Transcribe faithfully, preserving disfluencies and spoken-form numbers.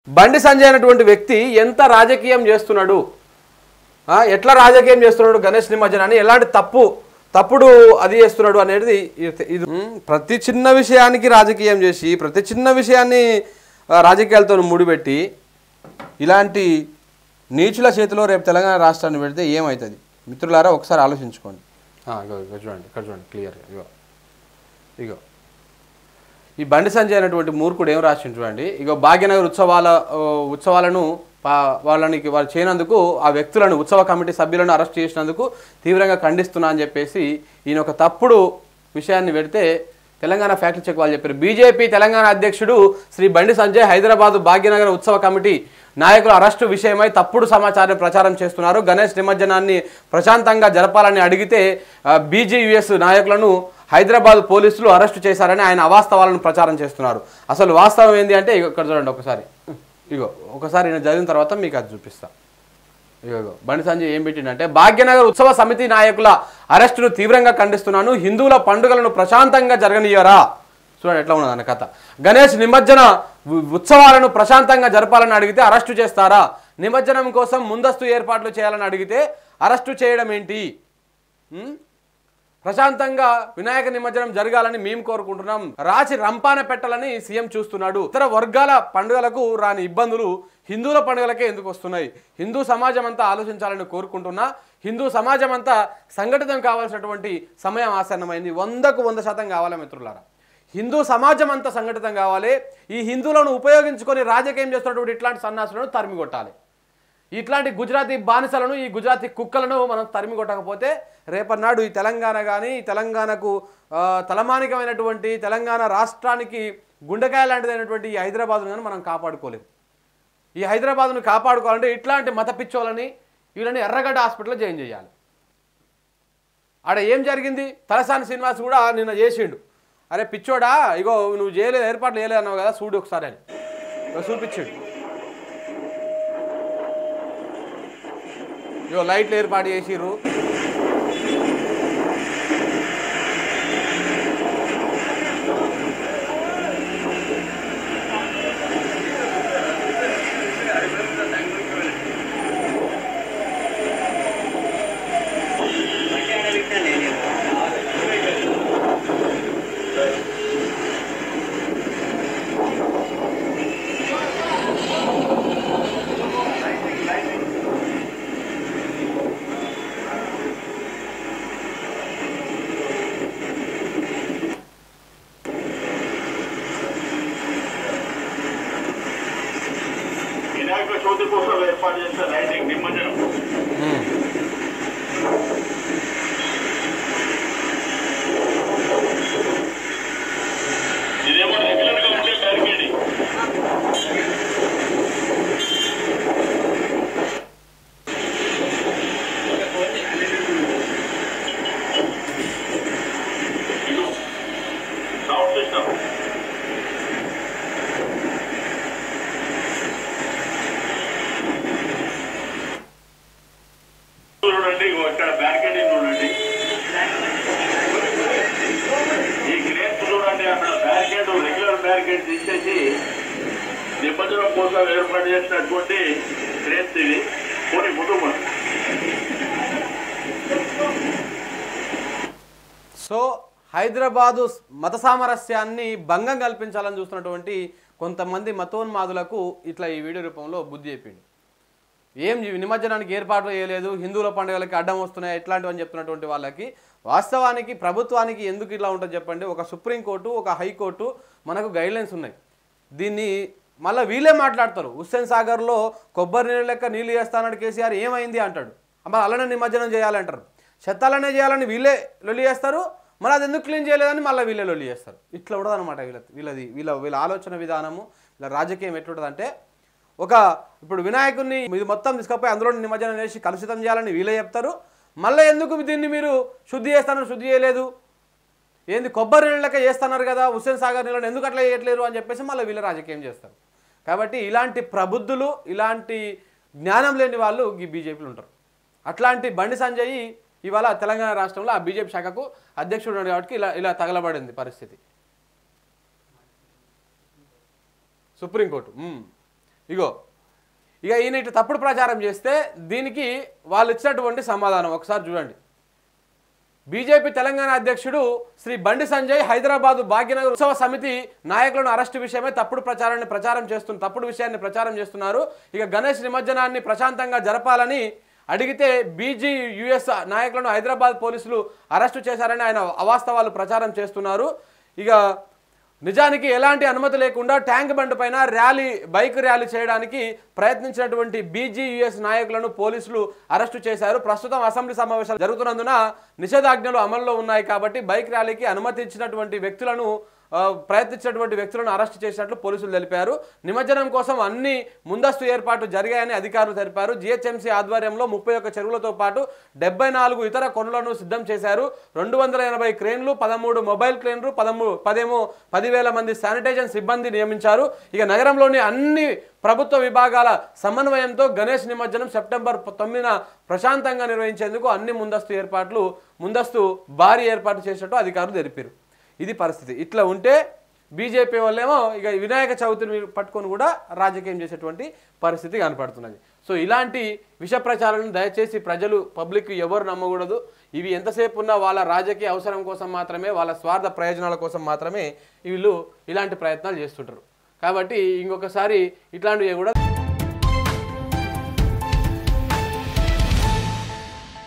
బండి సంజయ్ అనేటువంటి వ్యక్తి ఎంత రాజకీయం చేస్తున్నాడు, ఎట్లా రాజకీయం చేస్తున్నాడు గణేష్ నిమజ్జనాన్ని, ఎలాంటి తప్పు తప్పుడు అది చేస్తున్నాడు అనేది ఇది. ప్రతి చిన్న విషయానికి రాజకీయం చేసి ప్రతి చిన్న విషయాన్ని రాజకీయాలతో ముడిపెట్టి ఇలాంటి నీచుల చేతిలో రేపు తెలంగాణ రాష్ట్రాన్ని పెడితే ఏమవుతుంది మిత్రులారా ఒకసారి ఆలోచించుకోండి. చూడండి ఇక్కడ చూడండి క్లియర్గా ఇగో ఇగో ఈ బండి సంజయ్ అనేటువంటి మూర్ఖుడు ఏం రాసిండు చూడండి. ఇగో భాగ్యనగర్ ఉత్సవాల ఉత్సవాలను వాళ్ళని వాళ్ళు చేయనందుకు ఆ వ్యక్తులను ఉత్సవ కమిటీ సభ్యులను అరెస్ట్ చేసినందుకు తీవ్రంగా ఖండిస్తున్నా అని చెప్పేసి ఈయన ఒక తప్పుడు విషయాన్ని పెడితే తెలంగాణ ఫ్యాక్ట్ చెక్ వాళ్ళు చెప్పారు. బీజేపీ తెలంగాణ అధ్యక్షుడు శ్రీ బండి సంజయ్ హైదరాబాద్ భాగ్యనగర్ ఉత్సవ కమిటీ నాయకుల అరెస్టు విషయమై తప్పుడు సమాచారం ప్రచారం చేస్తున్నారు. గణేష్ నిమజ్జనాన్ని ప్రశాంతంగా జరపాలని అడిగితే బీజేయూఎస్ నాయకులను హైదరాబాద్ పోలీసులు అరెస్టు చేశారని ఆయన అవాస్తవాలను ప్రచారం చేస్తున్నారు. అసలు వాస్తవం ఏంటి అంటే ఇక్కడ చూడండి ఒకసారి, ఇగో ఒకసారి నేను చదివిన తర్వాత మీకు అది చూపిస్తా. ఇగో బండి సంజయ్ ఏం పెట్టిండంటే, భాగ్యనగర్ ఉత్సవ సమితి నాయకుల అరెస్టును తీవ్రంగా ఖండిస్తున్నాను, హిందువుల పండుగలను ప్రశాంతంగా జరగనియరా. చూడండి ఎట్లా ఉన్నది అన్న కథ. గణేష్ నిమజ్జన ఉత్సవాలను ప్రశాంతంగా జరపాలని అడిగితే అరెస్టు చేస్తారా, నిమజ్జనం కోసం ముందస్తు ఏర్పాట్లు చేయాలని అడిగితే అరెస్టు చేయడం ఏంటి, ప్రశాంతంగా వినాయక నిమజ్జనం జరగాలని మేము కోరుకుంటున్నాం, రాచి రంపాన పెట్టాలని సీఎం చూస్తున్నాడు, ఇతర వర్గాల పండుగలకు రాని ఇబ్బందులు హిందువుల పండుగలకే ఎందుకు వస్తున్నాయి, హిందూ సమాజం అంతా ఆలోచించాలని కోరుకుంటున్నా, హిందూ సమాజం అంతా సంఘటితం కావాల్సినటువంటి సమయం ఆసన్నమైంది, వందకు వంద శాతం కావాలి మిత్రులారా, హిందూ సమాజం అంతా సంఘటితం కావాలి, ఈ హిందువులను ఉపయోగించుకొని రాజకీయం చేస్తున్నటువంటి ఇట్లాంటి సన్నాసులను తరిమి కొట్టాలి, ఇట్లాంటి గుజరాతీ బానిసలను ఈ గుజరాతీ కుక్కలను మనం తరిమి కొట్టకపోతే రేపన్నాడు ఈ తెలంగాణ కానీ తెలంగాణకు తలమానికమైనటువంటి తెలంగాణ రాష్ట్రానికి గుండెకాయ లాంటిదైనటువంటి ఈ హైదరాబాద్ను కానీ మనం కాపాడుకోలేము. ఈ హైదరాబాద్ను కాపాడుకోవాలంటే ఇట్లాంటి మత పిచ్చోళ్ళని వీళ్ళని ఎర్రగడ్డ హాస్పిటల్లో జాయిన్ చేయాలి. ఆడ ఏం జరిగింది, తలసాని శ్రీనివాస్ కూడా నిన్న చేసిండు, అరే పిచ్చోడా ఇగో నువ్వు చేయలేదు ఏర్పాట్లు చేయలేదు అన్నావు కదా చూడు ఒకసారి అని చూపించాడు. ఇగో లైట్లు ఏర్పాటు చేసిర్రు, చోటు కోసం ఏర్పాటు చేసిన లైటింగ్ నిమజ్జనం ఇదేమో రెగ్యులర్ గా ఉండే బ్యారికేడింగ్. సౌండ్ సిస్టమ్ చూడండి, ఇక్కడ బ్యారికేడింగ్ చూడండి, ఈ క్రేన్స్ చూడండి, అక్కడ బ్యారికేడ్ రెగ్యులర్ బ్యారికేడ్ తీసేసి నిమజ్జనం కోసం ఏర్పాటు చేసినటువంటి క్రేన్స్ ఇవి కొన్ని కుటుంబం. సో హైదరాబాదు మత సామరస్యాన్ని భంగం కల్పించాలని చూస్తున్నటువంటి కొంతమంది మతోన్మాదులకు ఇట్లా ఈ వీడియో రూపంలో బుద్ధి చెప్పిండు. ఏం నిమజ్జనానికి ఏర్పాట్లు చేయలేదు, హిందువుల పండుగలకి అడ్డం వస్తున్నాయి ఇట్లాంటివి అని చెప్తున్నటువంటి వాళ్ళకి వాస్తవానికి ప్రభుత్వానికి ఎందుకు ఇట్లా ఉంటుంది చెప్పండి. ఒక సుప్రీంకోర్టు ఒక హైకోర్టు మనకు గైడ్లైన్స్ ఉన్నాయి. దీన్ని మళ్ళీ వీళ్ళే మాట్లాడతారు. హుస్సేన్ సాగర్లో కొబ్బరి నీళ్ళ లెక్క నీళ్ళు చేస్తానని కేసీఆర్ ఏమైంది అంటాడు, అమ్మ అలానే నిమజ్జనం చేయాలంటారు, చెత్తాలనే చేయాలని వీళ్ళే లొల్లి చేస్తారు, మళ్ళీ అది ఎందుకు క్లీన్ చేయలేదని మళ్ళీ వీళ్ళే లొల్లి చేస్తారు. ఇట్లా ఉండదు అనమాట వీళ్ళ వీళ్ళది వీళ్ళ వీళ్ళ ఆలోచన విధానము, వీళ్ళ రాజకీయం ఎట్లుంటుందంటే ఒక ఇప్పుడు వినాయకుడిని ఇది మొత్తం తీసుకపోయి అందులో నిమజ్జనం చేసి కలుషితం చేయాలని వీళ్ళే చెప్తారు, మళ్ళీ ఎందుకు దీన్ని మీరు శుద్ధి చేస్తానని శుద్ధి చేయలేదు, ఏంది కొబ్బరి నీళ్ళక చేస్తున్నారు కదా హుస్సేన్ సాగర్ నీళ్ళని ఎందుకు అట్లా చేయట్లేరు అని చెప్పేసి మళ్ళీ వీళ్ళ రాజకీయం చేస్తారు. కాబట్టి ఇలాంటి ప్రబుద్ధులు ఇలాంటి జ్ఞానం లేని వాళ్ళు ఈ బీజేపీలు ఉంటారు. అట్లాంటి బండి సంజయ్ ఇవాళ తెలంగాణ రాష్ట్రంలో ఆ బీజేపీ శాఖకు అధ్యక్షుడు ఉన్నాడు కాబట్టి ఇలా ఇలా తగలబడింది పరిస్థితి. సుప్రీంకోర్టు ఇగో ఇక ఈయన ఇట్లా తప్పుడు ప్రచారం చేస్తే దీనికి వాళ్ళు ఇచ్చినటువంటి సమాధానం ఒకసారి చూడండి. బీజేపీ తెలంగాణ అధ్యక్షుడు శ్రీ బండి సంజయ్ హైదరాబాదు భాగ్యనగర్ ఉత్సవ సమితి నాయకులను అరెస్టు విషయమై తప్పుడు ప్రచారాన్ని ప్రచారం చేస్తున్న తప్పుడు విషయాన్ని ప్రచారం చేస్తున్నారు. ఇక గణేష్ నిమజ్జనాన్ని ప్రశాంతంగా జరపాలని అడిగితే బీజీ యుఎస్ నాయకులను హైదరాబాద్ పోలీసులు అరెస్టు చేశారని ఆయన అవాస్తవాలు ప్రచారం చేస్తున్నారు. ఇక నిజానికి ఎలాంటి అనుమతి లేకుండా ట్యాంక్ బండ్ పైన ర్యాలీ బైక్ ర్యాలీ చేయడానికి ప్రయత్నించినటువంటి బీజీయూఎస్ నాయకులను పోలీసులు అరెస్టు చేశారు. ప్రస్తుతం అసెంబ్లీ సమావేశాలు జరుగుతున్నందున నిషేధాజ్ఞలు అమల్లో ఉన్నాయి కాబట్టి బైక్ ర్యాలీకి అనుమతి ఇచ్చినటువంటి వ్యక్తులను ప్రయత్నించినటువంటి వ్యక్తులను అరెస్టు చేసినట్లు పోలీసులు తెలిపారు. నిమజ్జనం కోసం అన్ని ముందస్తు ఏర్పాట్లు జరిగాయని అధికారులు తెలిపారు. జిహెచ్ఎంసీ ఆధ్వర్యంలో ముప్పై ఒక్క చెరువులతో పాటు డెబ్బై నాలుగు ఇతర కొనులను సిద్ధం చేశారు. రెండు వందల ఎనభై క్రేన్లు, పదమూడు మొబైల్ క్రేన్లు, పదమూడు పదేమో పదివేల మంది శానిటైజేషన్ సిబ్బంది నియమించారు. ఇక నగరంలోని అన్ని ప్రభుత్వ విభాగాల సమన్వయంతో గణేష్ నిమజ్జనం సెప్టెంబర్ తొమ్మిదిన ప్రశాంతంగా నిర్వహించేందుకు అన్ని ముందస్తు ఏర్పాట్లు ముందస్తు భారీ ఏర్పాటు చేసినట్టు అధికారులు తెలిపారు. ఇది పరిస్థితి. ఇట్లా ఉంటే బీజేపీ వాళ్ళేమో ఇక వినాయక చవితిని పట్టుకొని కూడా రాజకీయం చేసేటువంటి పరిస్థితి కనపడుతున్నది. సో ఇలాంటి విష ప్రచారాలను దయచేసి ప్రజలు పబ్లిక్ ఎవరు నమ్మకూడదు. ఇవి ఎంతసేపు ఉన్నా వాళ్ళ రాజకీయ అవసరం కోసం మాత్రమే, వాళ్ళ స్వార్థ ప్రయోజనాల కోసం మాత్రమే వీళ్ళు ఇలాంటి ప్రయత్నాలు చేస్తుంటారు. కాబట్టి ఇంకొకసారి ఇట్లాంటివి కూడా